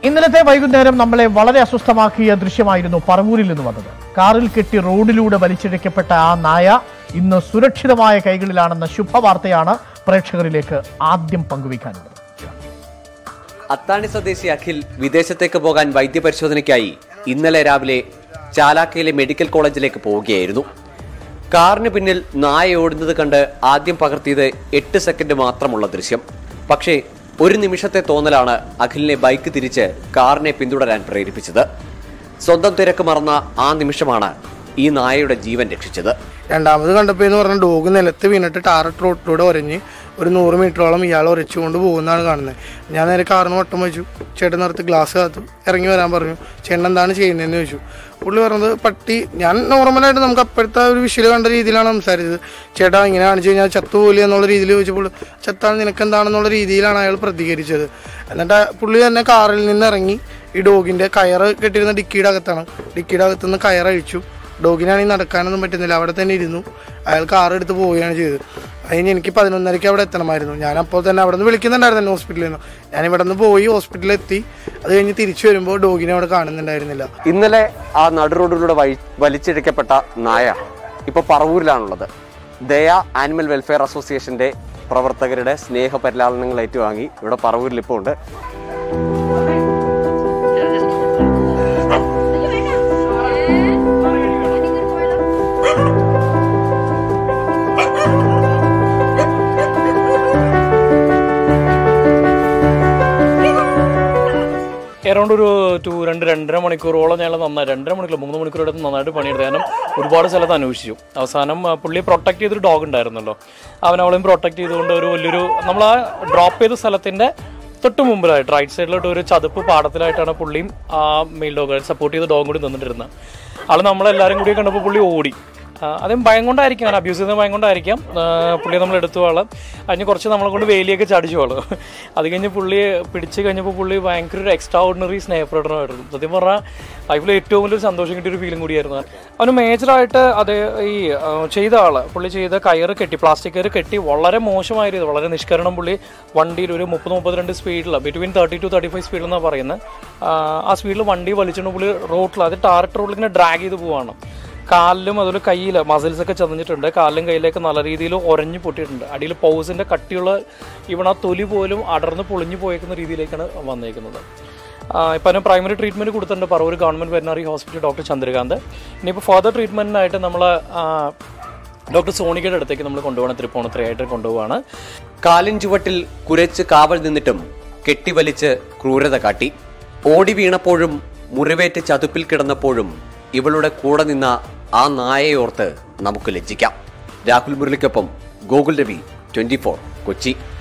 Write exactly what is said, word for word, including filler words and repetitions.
ഇന്നലത്തെ വൈകുന്നേരം നമ്മളെ വളരെ അസ്വസ്ഥമാക്കിയ ദൃശ്യമായിരുന്നു പറവൂരിൽ നിന്ന് വന്നത്. കാറിൽ കെട്ടി റോഡിലൂടെ വലിച്ചിഴക്കപ്പെട്ട ആ നായ ഇന്ന് സുരക്ഷിതമായ കൈകളിലാണെന്ന ശുഭവാർത്തയാണ് പ്രേക്ഷകരിലേക്ക് ആദ്യം പങ്കുവയ്ക്കാനുള്ളത്. അത്താണി സ്വദേശി അഖിൽ വിദേശത്തേക്ക് പോകാൻ വൈദ്യപരിശോധനയ്ക്കായി ഇന്നലെ രാവിലെ ചാലാക്കയിലെ മെഡിക്കൽ കോളേജിലേക്ക് പോവുകയായിരുന്നു. കാറിന് പിന്നിൽ നായ ഓടുന്നത് കണ്ട് ആദ്യം പകർത്തിയത് എട്ട് സെക്കൻഡ് മാത്രമുള്ള ദൃശ്യം. പക്ഷേ ഒരു നിമിഷത്തെ തോന്നലാണ് അഖിലിനെ ബൈക്ക് തിരിച്ച് കാറിനെ പിന്തുടരാൻ പ്രേരിപ്പിച്ചത്. സ്വന്തം തിരക്ക് മറന്ന ആ നിമിഷമാണ് ഈ നായയുടെ ജീവൻ രക്ഷിച്ചത്. രണ്ടാമത് കണ്ടപ്പോൾ എന്ന് പറഞ്ഞാൽ ഡോഗ് നിലത്ത് വീണിട്ട് ടാറട്ട് റോട്ടിലൂടെ ഉരഞ്ഞ് ഒരു നൂറ് മീറ്ററോളം ഇയാൾ ഉരച്ചുകൊണ്ട് പോകുന്നതാണ് കാണുന്നത്. ഞാൻ നേരെ കാറിന് വട്ടം വെച്ചു. ചേട്ടൻ നിർത്തി ഗ്ലാസ് കാത്തു ഇറങ്ങി വരാൻ പറഞ്ഞു. ചേട്ടൻ എന്താണ് ചെയ്യുന്നതെന്ന് ചോദിച്ചു. പുള്ളി പറഞ്ഞത് പട്ടി. ഞാൻ നോർമലായിട്ട് നമുക്ക് അപ്പോഴത്തെ ഒരു വിഷയം കണ്ട രീതിയിലാണ് സംസാരിച്ചത്. ചേട്ടാ ഇങ്ങനെ കാണിച്ചു കഴിഞ്ഞാൽ ചത്തുപോലെ എന്നുള്ള രീതിയിൽ ചോദിച്ചപ്പോൾ ചത്താണ് നിനക്ക് എന്താണെന്നുള്ള രീതിയിലാണ് അയാൾ പ്രതികരിച്ചത്. എന്നിട്ട് പുള്ളി തന്നെ കാറിൽ നിന്ന് ഇറങ്ങി ഈ ഡോഗിൻ്റെ കയറ് കെട്ടിയിരുന്ന ഡിക്കിയുടെ അകത്താണ്. ഡിക്കിയുടെ അകത്തുനിന്ന് കയറഴിച്ചു. ഡോഗിനാണെങ്കിൽ നടക്കാനൊന്നും പറ്റുന്നില്ല. അവിടെ തന്നെ ഇരുന്നു. അയാൾ കാറെടുത്ത് പോവുകയാണ് ചെയ്തത്. അതിന് എനിക്ക് പതിനൊന്നരയ്ക്ക് അവിടെ എത്തണമായിരുന്നു. ഞാൻ അപ്പോൾ തന്നെ അവിടെ നിന്ന് വിളിക്കുന്നുണ്ടായിരുന്നു ഹോസ്പിറ്റലിൽ നിന്ന്. ഞാൻ ഇവിടെ നിന്ന് പോയി ഹോസ്പിറ്റലിൽ എത്തി. അത് കഴിഞ്ഞ് തിരിച്ചു വരുമ്പോൾ ഡോഗിനെ അവിടെ കാണുന്നുണ്ടായിരുന്നില്ല. ഇന്നലെ ആ നടു റോഡിലൂടെ വലിച്ചിഴക്കപ്പെട്ട നായ ഇപ്പോൾ പറവൂരിലാണുള്ളത്. ദയ ആനിമൽ വെൽഫെയർ അസോസിയേഷന്റെ പ്രവർത്തകരുടെ സ്നേഹപരിലാളനങ്ങൾ ഏറ്റുവാങ്ങി ഇവിടെ പറവൂരിൽ ഇപ്പോൾ ഉണ്ട്. അറൗണ്ട് ഒരു ടു രണ്ട് രണ്ടര മണിക്കൂറോളം ഞങ്ങൾ നന്നായി രണ്ടര മണിക്കൂർ മൂന്ന് മണിക്കൂറെടുത്ത് നന്നായിട്ട് പണിയെടുത്ത്. കാരണം ഒരുപാട് സ്ഥലത്ത് അന്വേഷിച്ചു. അവസാനം പുള്ളിയെ പ്രൊട്ടക്ട് ചെയ്തൊരു ഡോഗ് ഉണ്ടായിരുന്നല്ലോ, അവൻ അവളെയും പ്രൊട്ടക്ട് ചെയ്തുകൊണ്ട് ഒരു വലിയൊരു നമ്മൾ ആ ഡ്രോപ്പ് ചെയ്ത സ്ഥലത്തിൻ്റെ തൊട്ട് മുമ്പിലായിട്ട് റൈറ്റ് സൈഡിലോട്ട് ഒരു ചതുപ്പ് പാടത്തിലായിട്ടാണ് പുള്ളിയും ആ മെയിൽ ഡോഗ് സപ്പോർട്ട് ചെയ്ത ഡോഗും കൂടി നിന്നിട്ടിരുന്നത്. ആൾ നമ്മളെല്ലാവരും കൂടി കണ്ടപ്പോൾ പുള്ളി ഓടി. അതും ഭയം കൊണ്ടായിരിക്കും, അങ്ങനെ അബ്യൂസ് ചെയ്യുന്ന ഭയം കൊണ്ടായിരിക്കാം. പുള്ളിയെ നമ്മൾ എടുത്തു ആള് അതിന് കുറച്ച് നമ്മളെ കൊണ്ട് വേലിയൊക്കെ ചടിച്ചു ആള്. അത് കഴിഞ്ഞ് പുള്ളിയെ പിടിച്ച് കഴിഞ്ഞപ്പോൾ പുള്ളി ഭയങ്കര ഒരു എക്സ്ട്രാ ഓർഡിനറി സ്നേഹപ്രകടനമായിരുന്നു. സത്യം പറഞ്ഞാൽ ലൈഫിൽ ഏറ്റവും വലിയൊരു സന്തോഷം കിട്ടിയൊരു ഫീലും കൂടിയായിരുന്നു. അവന് മേജറായിട്ട് അത് ഈ ചെയ്ത ആള് പുള്ളി ചെയ്ത കയറ് കെട്ടി പ്ലാസ്റ്റിക് കയറ് കെട്ടി വളരെ മോശമായിരുന്നു. വളരെ നിഷ്കരണം പുള്ളി വണ്ടിയിൽ ഒരു മുപ്പത് മുപ്പത്തിരണ്ട് സ്പീഡിൽ between thirty two thirty five സ്പീഡിൽ എന്നാണ് പറയുന്നത്. ആ സ്പീഡിൽ വണ്ടി വലിച്ചുകൊണ്ട് പുള്ളി റോട്ടിൽ അത് ടാറിട്ട് റോഡിൽ ഇങ്ങനെ ഡ്രാഗ് ചെയ്ത് പോവാണ്. കാലിലും അതുപോലെ കയ്യിൽ മസിൽസൊക്കെ ചെന്നിട്ടുണ്ട്. കാലിലും കയ്യിലേക്ക് നല്ല രീതിയിൽ ഉരഞ്ഞു പൊട്ടിയിട്ടുണ്ട്. അടിയിൽ പൗസിൻ്റെ കട്ടിയുള്ള ഇവിടെ ആ തൊലി പോലും അടർന്ന് പൊളിഞ്ഞു പോയേക്കുന്ന രീതിയിലേക്കാണ് വന്നേക്കുന്നത്. ഇപ്പം അതിന് പ്രൈമറി ട്രീറ്റ്മെൻറ്റ് കൊടുത്തിട്ടുണ്ട് Paravur government veterinary hospital doctor Chandrakanth. ഇനിയിപ്പോൾ ഫർദർ ട്രീറ്റ്മെൻറ്റിനായിട്ട് നമ്മൾ ഡോക്ടർ സോണിക്കയുടെ അടുത്തേക്ക് നമ്മൾ കൊണ്ടുപോകണം, തൃപ്പൂണിത്തുറയായിട്ട് കൊണ്ടുപോവാണ്. കാലിൻ ചുവട്ടിൽ കുരച്ച് കാവൽ നിന്നിട്ടും കെട്ടിവലിച്ച് ക്രൂരത കാട്ടി. ഓടി വീണപ്പോഴും മുറിവേറ്റ് ചതുപ്പിൽ കിടന്നപ്പോഴും ഇവളുടെ കൂടെ നിന്ന ആ നായയോർത്ത് നമുക്ക് ലജ്ജിക്കാം. രാഹുൽ മുരളിക്കൊപ്പം ഗോകുൽ രവി, ട്വന്റി ഫോർ കൊച്ചി.